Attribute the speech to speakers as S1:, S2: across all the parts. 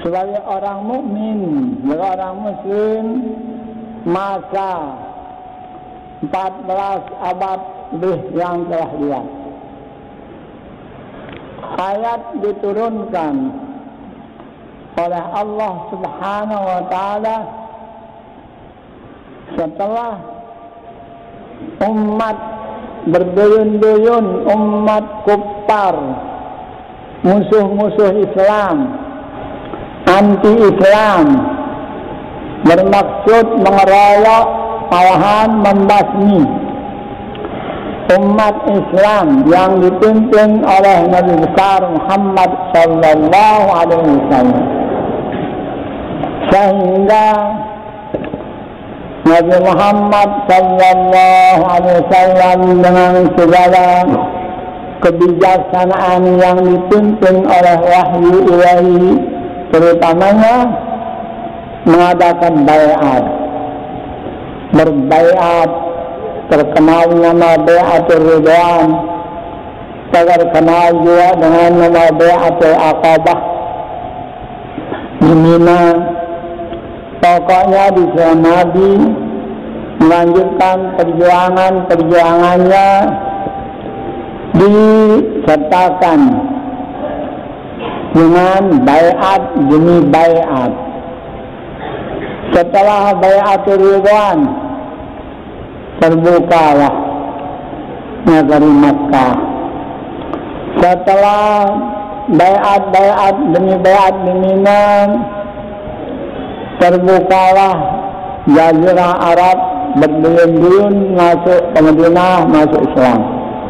S1: sebagai orang mukmin, sebagai orang muslim, masa 14 abad lebih yang telah lihat. Ayat diturunkan oleh Allah Subhanahu wa Ta'ala setelah umat berduyun-duyun, umat kufar, musuh-musuh Islam, anti-Islam, bermaksud mengeroyok, malahan membasmi umat Islam yang dipimpin oleh Nabi besar Muhammad sallallahu alaihi wasallam, sehingga Nabi Muhammad sallallahu alaihi wasallam dengan segala kebijaksanaan yang dipimpin oleh wahyu ilahi, terutamanya mengadakan baiat, berbaiat, terkenal nama Baiatul Ridwan, terkenal juga dengan nama Baiatul Aqabah di Mina. Pokoknya di sana Nabi melanjutkan perjuangannya, disertakan dengan baiat demi baiat. Setelah Baiatul Ridwan, terbukalah negeri Makkah. Setelah baiat demi baiat di Mina, terbukalah Jazirah Arab, berduyun-duyun masuk ke Madinah, masuk Islam.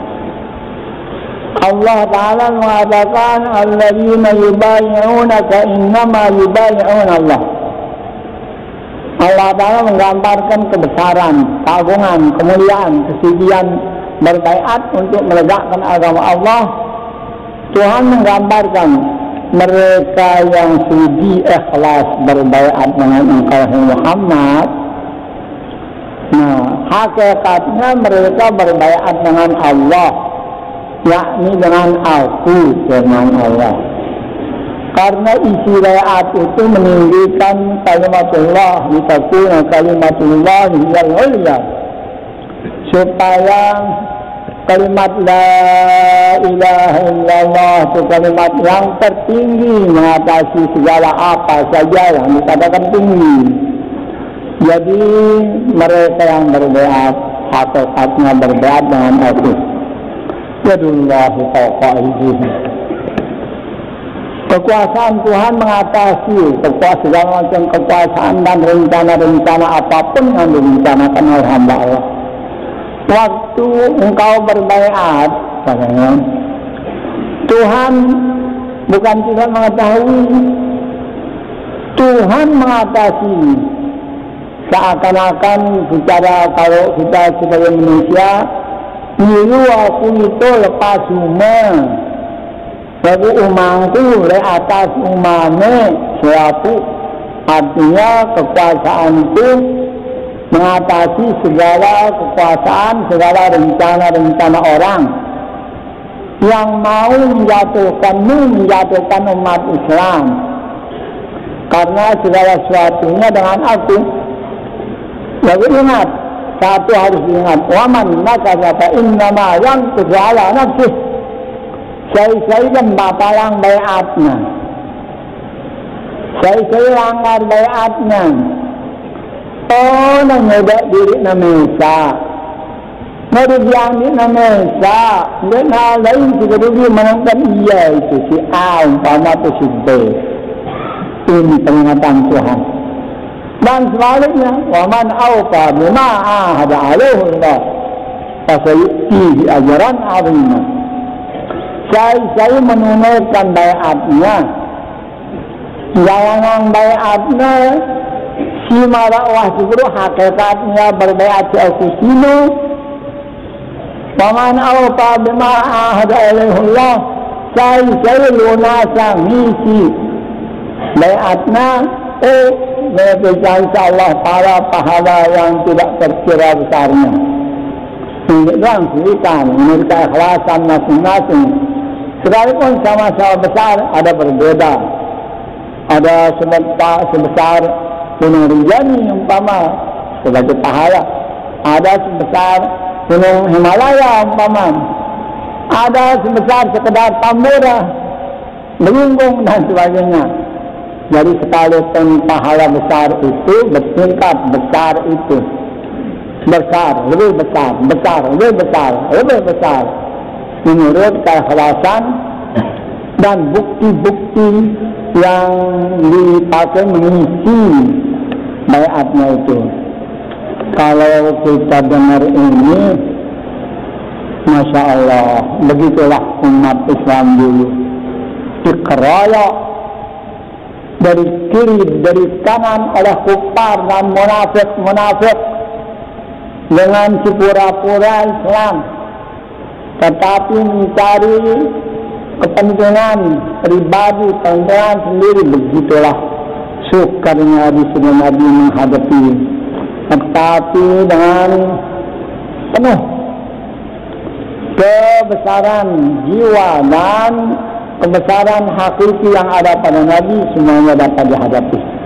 S1: Allah Ta'ala mengatakan, alladzina yubayyi'unaka innama yubayyi'una Allah. Allah Ta'ala menggambarkan kebesaran, keagungan, kemuliaan, kesucian berbaiat untuk menegakkan agama Allah. Tuhan menggambarkan mereka yang sudi ikhlas berbaiat dengan engkau Muhammad. Nah, hakikatnya mereka berbaiat dengan Allah, yakni dengan aku, dengan Allah. Karena isi baiat itu meninggikan kalimatullah, litakuna kalimatullah hiyal ulya, supaya kalimat la ilaha illallah itu kalimat yang tertinggi, mengatasi segala apa saja yang dikatakan tinggi. Jadi mereka yang berbaiat hakikatnya berbaiat dengan aku. Yadullahi fawqa aydihim. Kekuasaan Tuhan mengatasi segala macam kekuasaan dan rencana-rencana apapun yang direncanakan oleh hamba Allah. Waktu engkau berbaiat, katanya, Tuhan bukan tidak mengetahui, Tuhan mengatasi. Seakan-akan kalau kita sebagai manusia, niru aku itu lepas rumah, lalu umangku le atas umane suatu, artinya kekuasaan itu mengatasi segala kekuasaan, segala rencana-rencana orang yang mau menjatuhkan umat Islam. Karena segala sesuatunya dengan aku. Lalu ingat, satu harus diingat, waman nakazata innama yanqudu ala nafsih. Saya kan batalang baiatnya, saya langgar baiatnya. Oh, nangyudak diri na mesa. Narubihan din na mesa. Hindi na lain siguro manangkan iya itu si A, umpama to si B. Ini peringatan Tuhan. Dan sebaliknya, waman awfa bima ahada alaihi Allah, fasayu'tihi ajran 'azima. Saya menunaikan baiatnya. Jangan baiatnya si marakwah segera hakikatnya berbaiat aku sini. Paman awfa bima ahada alaihi Allah, saya lunasa misi baiatnya. Mereka Allah para pahala yang tidak terkira besarnya. Ini doang cerita, menurut keikhlasan masing-masing. Sekalipun sama-sama besar, ada berbeda. ada sebesar Gunung Rinjani umpama sebagai pahala, ada sebesar Gunung Himalaya umpama, ada sebesar sekedar Tambora, Melinggung dan sebagainya. Jadi sekalipun pahala besar itu bertingkat besar itu, besar, lebih besar, besar, lebih besar, lebih besar menurut keikhlasan dan bukti-bukti yang dipakai mengisi baiatnya itu. Kalau kita dengar ini, Masya Allah, begitulah umat Islam dulu dikeroyok dari kiri, dari kanan oleh kufar dan munafik dengan pura-pura Islam, tetapi mencari kepentingan pribadi, kepentingan sendiri. Begitulah sukarnya di sini Nabi menghadapi, tetapi dengan penuh kebesaran jiwa dan kebesaran hakiki yang ada pada Nabi, semuanya dapat dihadapi.